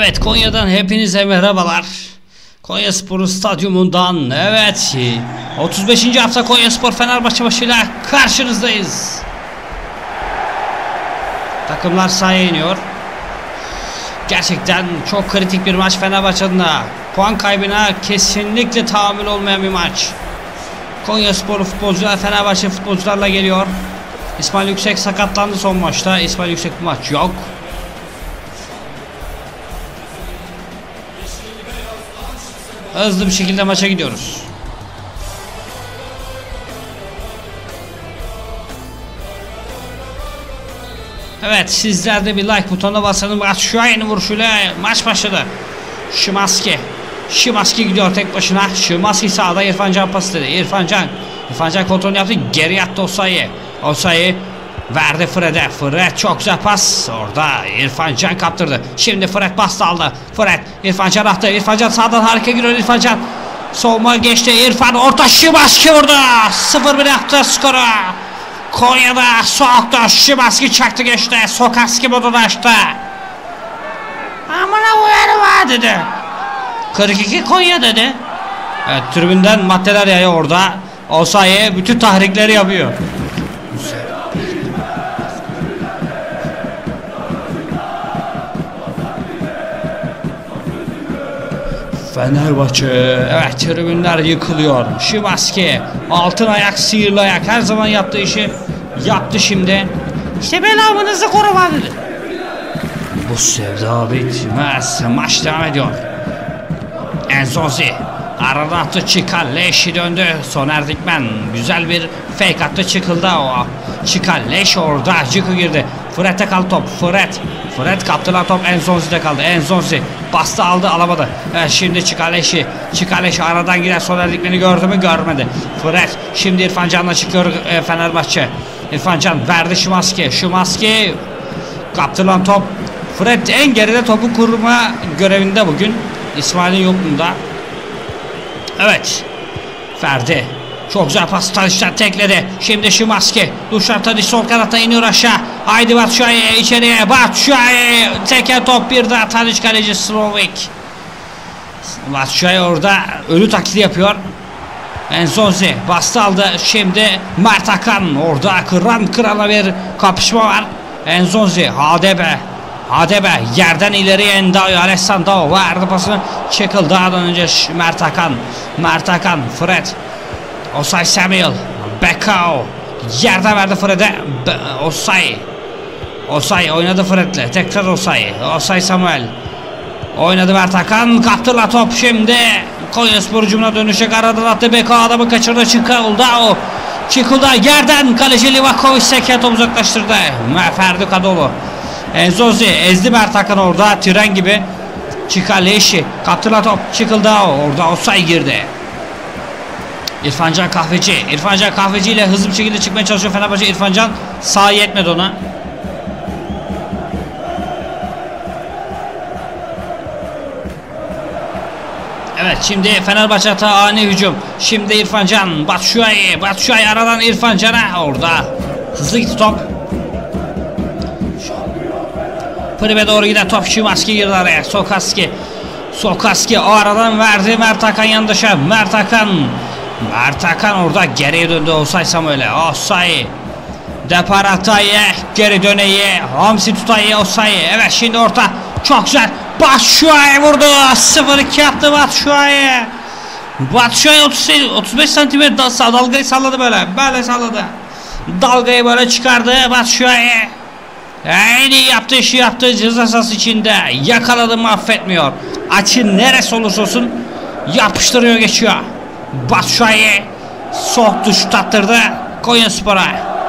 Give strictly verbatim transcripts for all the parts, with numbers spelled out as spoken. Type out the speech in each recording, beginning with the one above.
Evet, Konya'dan hepinize merhabalar. Konyaspor Stadyumundan evet otuz beşinci hafta Konyaspor Fenerbahçe maçıyla karşınızdayız. Takımlar sahaya iniyor. Gerçekten çok kritik bir maç Fenerbahçe adına. Puan kaybına kesinlikle tahammül olmayan bir maç. Konyaspor futbolcular Fenerbahçe futbolcularla geliyor. İsmail Yüksek sakatlandı son maçta. İsmail Yüksek bu maç yok. Hızlı bir şekilde maça gidiyoruz. Evet, sizler de bir like butonuna basın. Batshuayi'nin vuruşuyla maç başladı. Szymański. Szymański gidiyor tek başına. Szymański sağda, İrfan Can pas dedi. İrfan Can. İrfan Can kontrolünü yaptı. Geri attı Osayi. Osayi verdi Fred'e. Fred çok güzel pas. Orada İrfan Can kaptırdı. Şimdi Fred bastı aldı. Fred İrfan Can attı. İrfan Can sağdan harika giriyor. İrfan Can solma geçti. İrfan orta Szymański vurdu. sıfır bir yaptı skoru. Konya'da soğukta Szymański çaktı geçti. Sokaski modunu açtı. Amına koyarım dedi. kırk iki Konya dedi. Evet, tribünden maddeler yayıyor orada. Osayi bütün tahrikleri yapıyor. Fenerbahçe, evet, tribünler yıkılıyor. Szymański altın ayak, sihirli ayak, her zaman yaptığı işi yaptı şimdi. İşte belamınızı koruma dedi. Bu sevda bitmez. Maç devam ediyor. Enzonzi aradan attı, Çikaleş'i döndü. Soner Dikmen güzel bir fake attı, çıkıldı o. Çikaleş orada, Ciku girdi. Fred'e kaldı top. Fred. Fred kaptılar top, Enzonzi'de kaldı. Enzonzi bastı aldı, alamadı. Evet, şimdi Çikaleş'i. Çikaleş aradan giren Soner Dikmen'i gördü mü? Görmedi. Fred şimdi İrfan Can'la çıkıyor e, Fenerbahçe. İrfan Can verdi Szymański. Szymański kaptılan top. Fred en geride topu kurma görevinde bugün. İsmail'in yokluğunda. Evet. Ferdi. Çok güzel pas, Tadic'ten tekledi. Şimdi Szymański. Dušan Tadić sol kanatta iniyor aşağı. Haydi Batshuayi içeriye. Batshuayi. Teker top, bir daha Tadić kaleci Slovik. Batshuayi orada ölü taklidi yapıyor. Enzonzi bastı aldı. Şimdi Mert Hakan. Orada kıran kırana bir kapışma var. Enzonzi. Hadebe. Hadebe yerden ileriye Endao'ya. Alessandro verdi pasını. Çekil daha önce Mert Hakan. Mert Hakan. Fred. Osayi Samuel. Bekao. Yerden verdi Fred'e. Osayi. Osayi oynadı Fred'le. Tekrar Osayi. Osayi Samuel. Oynadı Mert Hakan. Kaptılar top şimdi. Konyaspor hücumuna dönüşecek. Aradan attı. Bekao adamı kaçırdı. Çikildao. Çikildao yerden kaleci Livakovic seken topu uzaklaştırdı. Ferdi Kadıoğlu. Enzonzi ezdi Mert Hakan orada. Tren gibi. Çikaleş'i. Kaptılar top. Çikildao. Orada Osayi girdi. İrfan Can Kahveci. İrfan Can Kahveci ile hızlı bir şekilde çıkmaya çalışıyor Fenerbahçe. İrfan Can sağa yetmedi ona. Evet, şimdi Fenerbahçe hata, ani hücum. Şimdi İrfan Can. Batshuayi. Batshuayi aradan İrfan Can'a. Orada hızlı gitti top. Pribe doğru giden top. Szymański girdi araya. Sokaski. Sokaski o aradan verdi. Mert Hakan yandaşa. Mert Hakan. Mert Hakan orada geriye döndü. Osayi Samuel'e. Osayi. Depar Atayi. Geri döneye. Hamsi Tutayi. Osayi. Evet, şimdi orta. Çok güzel. Batshuayi vurdu. sıfır iki yaptı Batshuayi. Batshuayi otuz beş santimetre dalgayı salladı böyle. Böyle salladı. Dalgayı böyle çıkardı Batshuayi. En iyi yaptığı işi yaptı. Ceza sahası içinde. Yakaladı mı affetmiyor. Açı neresi olursa olsun yapıştırıyor, geçiyor. Batshuayi soğuk duş tattırdı Konyaspor'a.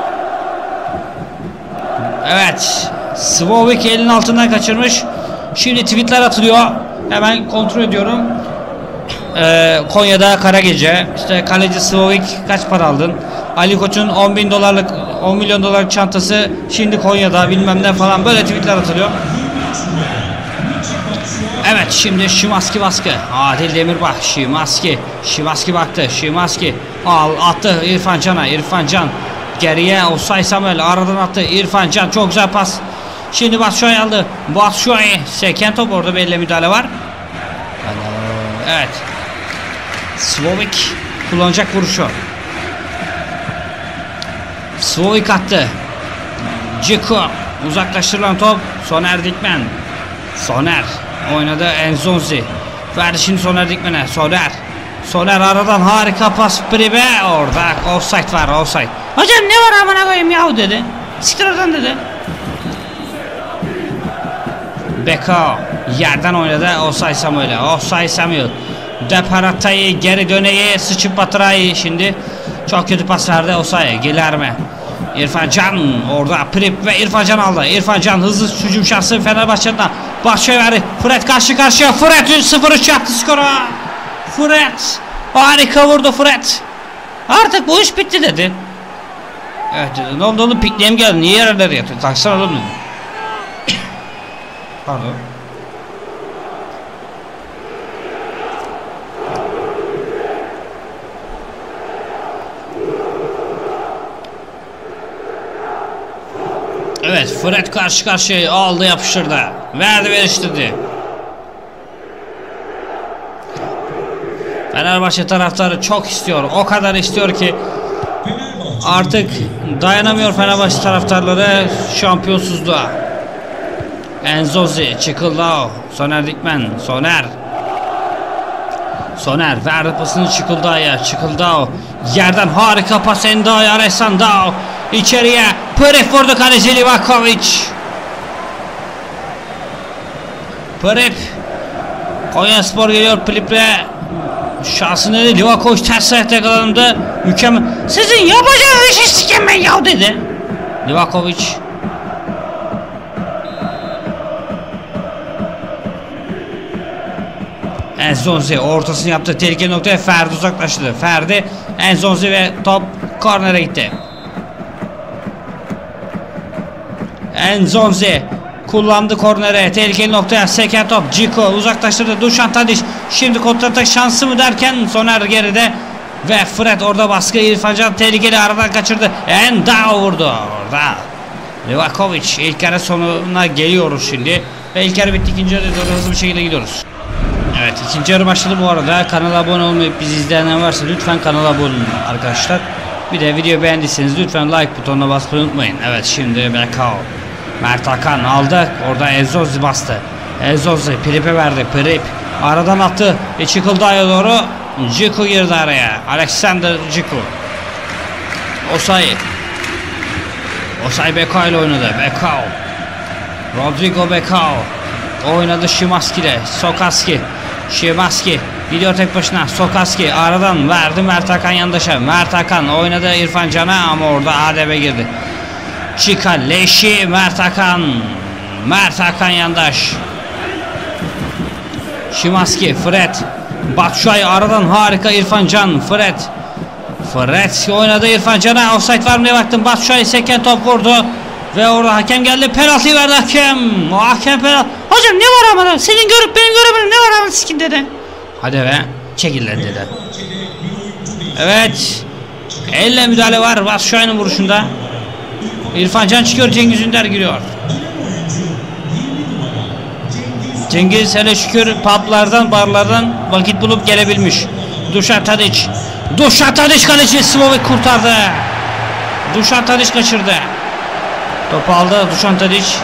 Evet, Slovik elinin altından kaçırmış. Şimdi tweetler atılıyor. Hemen kontrol ediyorum. Ee, Konya'da kara gece. İşte kaleci Slovik kaç para aldın? Ali Koç'un on bin dolarlık on milyon dolarlık çantası şimdi Konya'da bilmem ne falan, böyle tweetler atılıyor. Evet, şimdi Szymański baskı. Adil Demirbağ. Szymański. Szymański baktı. Szymański al attı İrfan Can'a. İrfan Can geriye. Osayi Samuel aradan attı. İrfan Can çok güzel pas. Şimdi Batshuayi aldı. Batshuayi seken top, orada belli müdahale var. Evet. Slovik kullanacak vuruşu. Slovik attı. Ciku uzaklaştırılan top. Soner Dikmen. Soner oynadı. Enzonzi verdi şimdi Soner Dikmen'e. Soner. Soner aradan harika pas Pribe. Orada offside var, offside. Hocam ne var amına koyayım yahu dedi. Siktir oradan dedi. Beko yerden oynadı. Offside Samuel'e. Offside Samuel. Deparatayı geri döneyi sıçıp batırayı şimdi. Çok kötü pas verdi Osayi. Gilerme. İrfan Can orada Prip ve İrfan Can aldı. İrfan Can hızlı hücum şansı Fenerbahçe'den. Batshuayi verdi. Fred karşı karşıya. Fred üç sıfır üç yaptı skora. Fred harika vurdu Fred. Artık bu iş bitti dedi. Evet dedi. Ne oldu oğlum, pikniğe mi geldin? Niye yerlere yatıyor? Taksana oğlum dedi. Pardon. Evet, Fred karşı karşıya aldı, yapıştırdı. Verdi ve iliştirdi. Fenerbahçe taraftarı çok istiyor. O kadar istiyor ki artık dayanamıyor Fenerbahçe taraftarları şampiyonsuzluğa. Enzozi, Çıkıldao, Soner Dikmen, Soner. Soner verdi pasını Çıkıldao'ya. Çıkıldao yerden harika pas Endao'ya. Alessandro içeriye. Prip vurdu, kaleci Livakovic. Prip. Konyaspor geliyor Prip'le. Şansını dedi. Livakovic ters ayakta yakalandı. Mükemmel. Sizin yapacağınız işi sikem ben yav dedi. Livakovic. Enzonzi ortasını yaptı. Tehlikeli noktaya Ferdi uzaklaştı. Ferdi, Enzonzi ve top kornere gitti. Enzonzi kullandı kornere. Tehlikeli noktaya seken top. Ciku uzaklaştırdı. Dušan Tadić şimdi kontratak şansı mı derken Soner geride ve Fred orada baskı. İrfan Can tehlikeli aradan kaçırdı. Endao vurdu orada. Livakovic. İlk yarı sonuna geliyoruz şimdi. Ve ilk yarı bitti. İkinci yarıya doğru hızlı bir şekilde gidiyoruz. Evet, ikinci yarı başladı bu arada. Kanala abone olmayıp bizi izleyenler varsa lütfen kanala abone olun arkadaşlar. Bir de video beğendiyseniz lütfen like butonuna basmayı unutmayın. Evet, şimdi Bekao. Mert Hakan aldı. Orada Enzozi bastı. Enzozi Prip'e verdi. Prip aradan attı. E Çıkıldao'ya doğru. Ciku girdi araya. Alexander Ciku. Osayi. Osayi Bekao ile oynadı. Bekao. Rodrigo Bekao. Oynadı Szymaski ile. Sokaski. Szymaski gidiyor tek başına. Sokaski aradan verdi Mert Hakan yandaşa. Mert Hakan oynadı İrfan Can'a ama orada A D B girdi. Çika Leşi, Mert Hakan. Mert Hakan yandaş. Szymaski, Fred. Batshuayi aradan harika İrfan Can. Fred. Fred oynadı İrfan Can'a. Offside var mı diye baktım. Batshuayi seken top vurdu. Ve orada hakem geldi. Penaltı verdi hakem. O hakem penaltı. Hocam ne var ama? Senin görüp benim göremedim. Ne var ama sikin dedi. Hadi be. Çekil lan dedi. Evet. Elle müdahale var. Batshuayi'nin vuruşunda. İrfan Can çıkıyor. Cengiz Ünder giriyor. Cengiz hele şükür publardan, barlardan vakit bulup gelebilmiş. Dušan Tadić. Dušan Tadić kaleci Slovik kurtardı. Dušan Tadić kaçırdı. Topu aldı Dušan Tadić.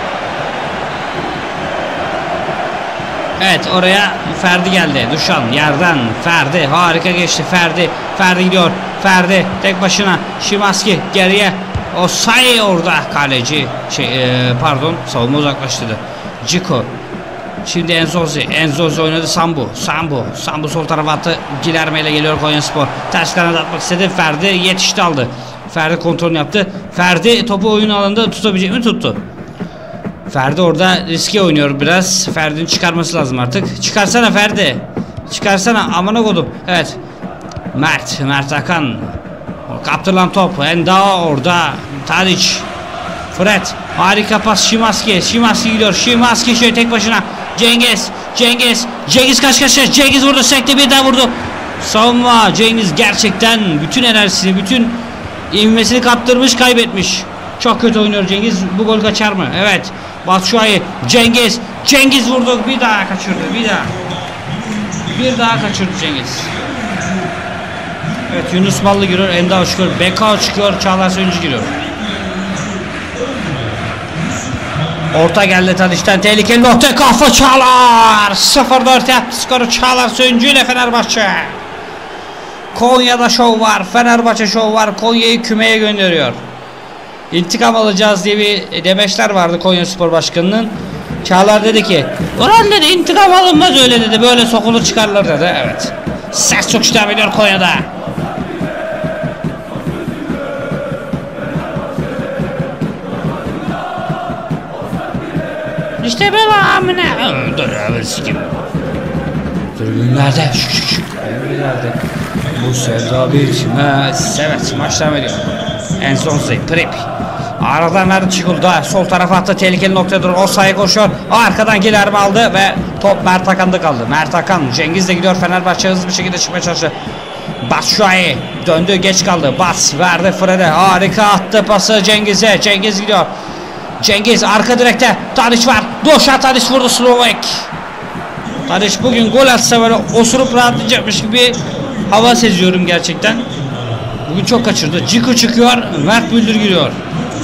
Evet, oraya Ferdi geldi. Dušan yerden Ferdi harika geçti. Ferdi Ferdi gidiyor. Ferdi tek başına. Szymaski geriye. Osayi orada kaleci. Şey e, pardon savunma uzaklaştırdı. Ciku. Şimdi Enzozi. Enzozi oynadı Sambu. Sambu. Sambu sol tarafa attı. Gilerme ile geliyor Konyaspor. Ters kanat atmak istedi. Ferdi yetişti aldı. Ferdi kontrolünü yaptı. Ferdi topu oyun alanında tutabilecek mi? Tuttu. Ferdi orada riske oynuyor biraz. Ferdi'nin çıkarması lazım artık. Çıkarsana Ferdi. Çıkarsana amına kodum. Evet. Mert. Mert Hakan. Kaptırılan top. Endao orada. Tadić. Fred. Harika pas Szymaski. Szymaski gidiyor. Szymaski şöyle tek başına. Cengiz. Cengiz. Cengiz kaç kaç. Cengiz vurdu. Sekti bir daha vurdu. Savunma. Cengiz gerçekten bütün enerjisini, bütün ivmesini kaptırmış, kaybetmiş. Çok kötü oynuyor Cengiz. Bu gol kaçar mı? Evet. Batshuayi, Cengiz. Cengiz vurdu. Bir daha kaçırdı. Bir daha. Bir daha kaçırdı Cengiz. Evet, Yunus Mallı giriyor. Endao çıkıyor. Bekao çıkıyor. Çağlar Söyüncü giriyor. Orta geldi Tadiş'ten. Tehlikeli nokta. Kafa Çağlar. sıfır dört yaptı skoru Çağlar Söyüncü ile Fenerbahçe. Konya'da şov var. Fenerbahçe şov var. Konya'yı kümeye gönderiyor. İntikam alacağız diye bir demeçler vardı Konya Spor Başkanı'nın. Çağlar dedi ki, ulan dedi, intikam alınmaz öyle dedi. Böyle sokulur çıkarlar dedi. Evet. Ses çok devam ediyor Konya'da. İşte böyle amine. Dur abi sikim. Tribünlerde. Tribünlerde. Bu sevda bitmez. Evet, maç devam ediyor. En son sayı Prep. Aradan nerede çıkıldı? Sol tarafa attı. Tehlikeli noktadır. O sayı koşuyor. Arkadan Gilerme aldı ve top Mert Hakan'da kaldı. Mert Hakan. Cengiz de gidiyor. Fenerbahçe hızlı bir şekilde çıkmaya çalıştı. Batshuayi döndü, geç kaldı. Bats verdi Fred'e. Harika attı pası Cengiz'e. Cengiz gidiyor. Cengiz arka direkte. Tadiç var. Doşa Tadiç vurdu Slovak. Tadiç bugün gol atsa böyle osurup rahatlayacakmış gibi hava seziyorum gerçekten. Bugün çok kaçırdı. Ciku çıkıyor. Mert Müldür giriyor.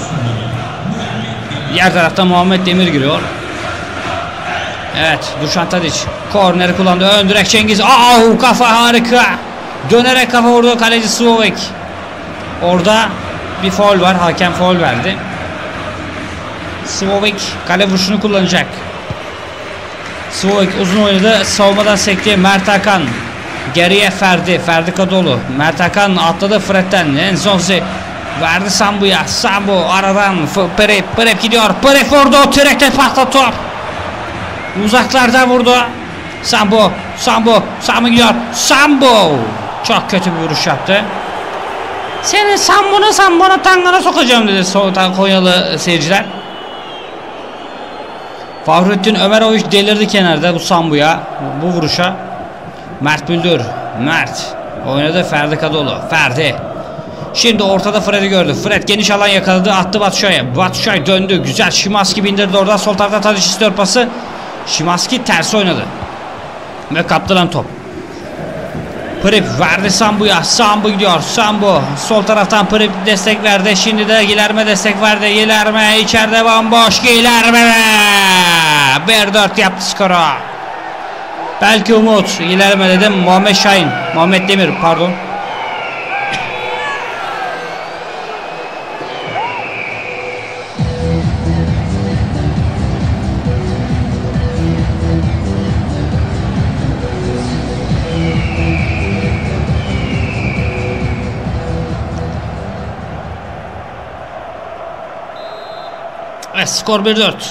Diğer tarafta Muhammed Demir giriyor. Evet, Dušan Tadić korneri kullandı. Ön direk Cengiz. Aa, kafa harika. Dönerek kafa vurdu kaleci Slovak. Orada bir faul var. Hakem faul verdi. Slovak kale vuruşunu kullanacak. Slovak uzun oynadı. Savunmadan sekti. Mert Hakan. Geriye Ferdi. Ferdi Kadıoğlu. Mert Hakan atladı Fred'den. Enzonzi verdi Sambu'ya. Sambu aradan Prep. Prep gidiyor. Prep vurdu. Direkte patladı top. Uzaklardan vurdu. Sambu. Sambu. Sambu gidiyor. Sambu. Çok kötü bir vuruş yaptı. Senin Sambu'nu Sambu'nu tangana sokacağım dedi soğuktan Konyalı seyirciler. Fahrettin Ömeroviç delirdi kenarda bu Sambu'ya. Bu vuruşa. Mert Müldür. Mert. Oynadı Ferdi Kadıoğlu. Ferdi. Şimdi ortada Fred'i gördü. Fred geniş alan yakaladı. Attı Batshuayi'ye. Batshuayi döndü. Güzel. Şimanski bindirdi oradan. Sol tarafta Tadić istiyor pası. Şimanski ters oynadı. Ve kaptıran top. Prep verdi Sambu'ya. Sambu gidiyor. Sambu. Sol taraftan Prep destek verdi. Şimdi de Gilerme destek verdi. Gilerme içeride bomboş. Gilerme. bir dört yaptı skoru. Belki Umut. Gilerme dedim. Muhammed Şahin. Muhammed Demir pardon. Evet, skor bir dört.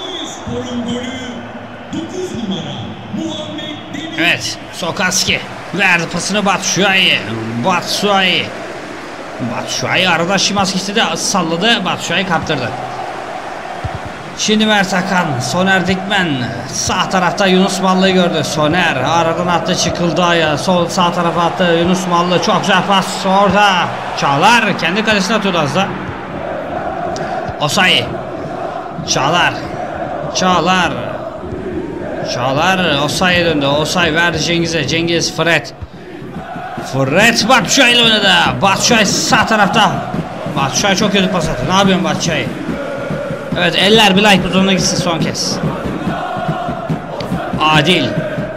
Evet, Sokaski verdi pasını Batshuayi. Batshuayi. Batshuayi arada Şimanski de salladı. Batshuayi kaptırdı. Şimdi Mert Hakan. Soner Dikmen. Sağ tarafta Yunus Mallı'yı gördü. Soner aradan attı, çıkıldı ayağa. Sol sağ tarafa attı Yunus Mallı. Çok güzel pas orada. Çağlar kendi kalesine atıyordu az da. Osayi. Çağlar. Çağlar. Çağlar Osayi'ye döndü. Osayi verdi Cengiz'e. Cengiz Fred. Fred Batshuayi ile oynadı. Batshuayi sağ tarafta. Batshuayi çok kötü pas attı. Ne yapıyorsun Batshuayi? Evet, eller bir like butonuna gitsin son kez. Adil.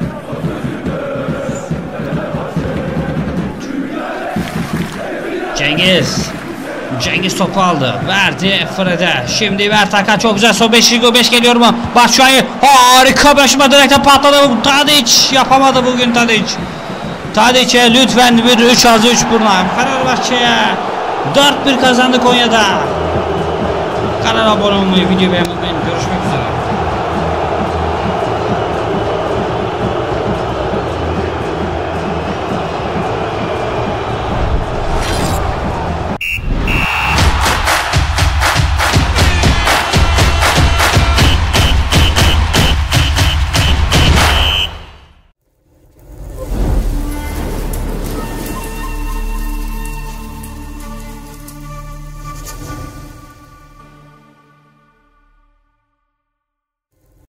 Cengiz. Cengiz topu aldı. Verdi Fred'e. Şimdi Mert Hakan çok güzel. Son beş beş geliyor mu? Batshuayi harika başıma direkte patladı. Tadić yapamadı bugün Tadić. Tadić'e lütfen bir üç az üç burna. Fenerbahçe'ye dört bir kazandı Konya'da. Kanala abone olmayı, videoyu beğenmeyi